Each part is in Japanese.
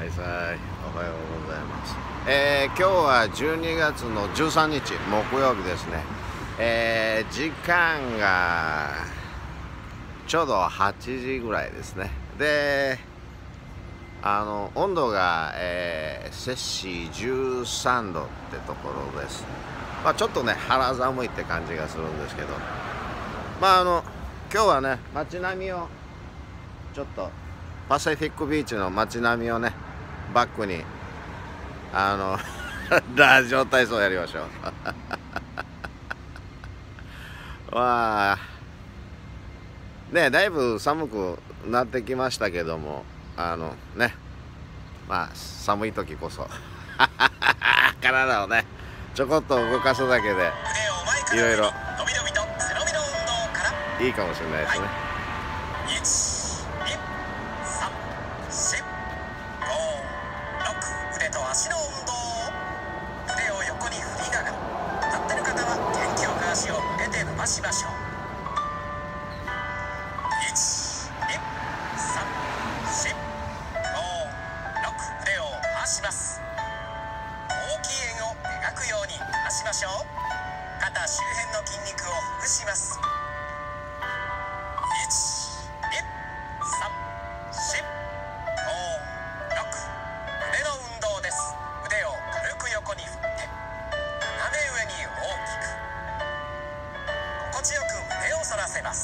はいさい、おはようございます。今日は12月の13日木曜日ですね。時間がちょうど8時ぐらいですね。で、温度が、摂氏13度ってところです。ちょっとね肌寒いって感じがするんですけど、今日はね街並みをちょっとパシフィックビーチの街並みをねバックにラジオ体操やりましょう。ね、だいぶ寒くなってきましたけども、ね、寒い時こそ体をねちょこっと動かすだけでいろいろいいかもしれないですね。 腕と足の運動。腕を横に振りながら、立ってる方は元気よく足を上げて伸ばしましょう。1、2、3、4、5、6。腕を回します。大きい円を描くように回しましょう。肩周辺の筋肉をほぐします。心地よく胸を反らせます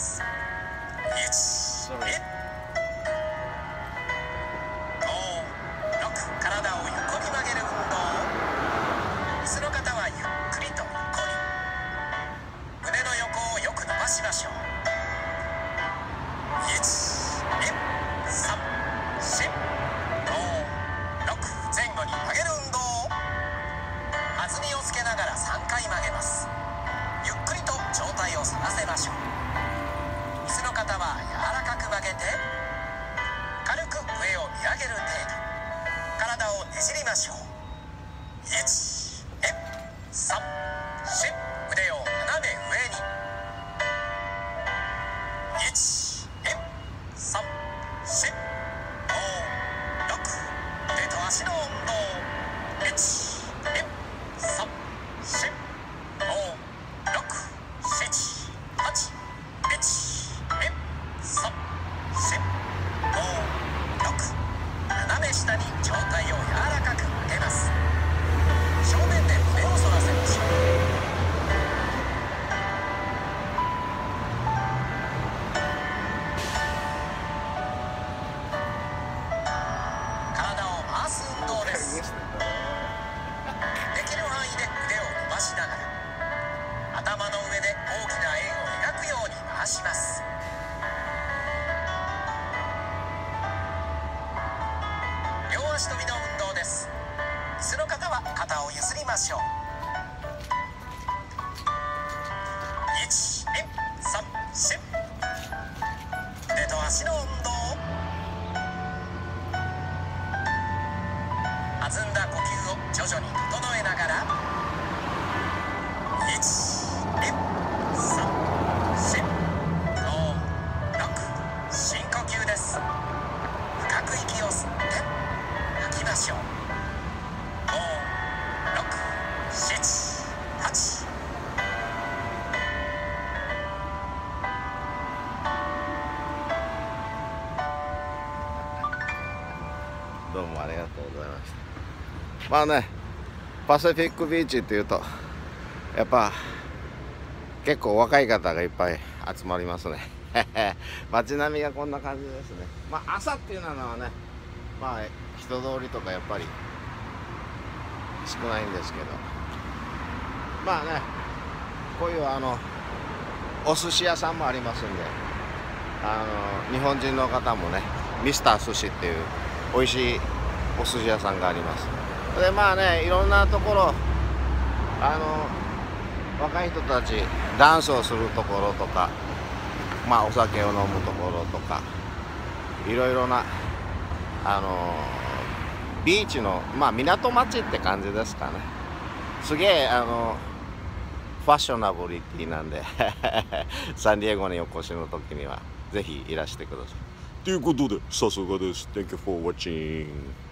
。1、2、5、6。体を横に曲げる運動。椅子の方はゆっくりと横に。胸の横をよく伸ばしましょう。1、2、3、4、5、6。前後に曲げる運動。弾みをつけながら3回曲げます。ゆっくりと上体を反らせましょう。椅子の方は柔らかく曲げて軽く上を見上げる程度。体をねじりましょう。1、2、3、4。腕を斜め上に。1、2、3、4、5、6。腕と足の運動。1、2、3、4、5、6、7、8。1、2、3、4、5、6。斜め下に上体を柔らかく曲げます。正面で胸を反らせましょう。体を回す運動です。できる範囲で腕を伸ばしながら頭の上で大きな円を描くように回します。両足跳びの運動です。椅子の方は肩を譲りましょう。1、2、3、4。腕と足の運動。弾んだ呼吸を徐々に整えながら。1、2、3、4、5、6。深呼吸です。深く息を吸って吐きましょう。5、6、7、8。 どうもありがとうございました。パシフィックビーチっていうとやっぱ結構若い方がいっぱい集まりますね。街並みがこんな感じですね。朝っていうのはね、人通りとかやっぱり少ないんですけど、こういうお寿司屋さんもありますんで、日本人の方もねミスター寿司っていう美味しいお寿司屋さんがあります。でいろんなところ若い人たちダンスをするところとか、お酒を飲むところとか、いろいろなビーチの港町って感じですかね。すげえファッショナブリティなんでサンディエゴにお越しの時にはぜひいらしてください。ということでさすがです。Thank you for watching.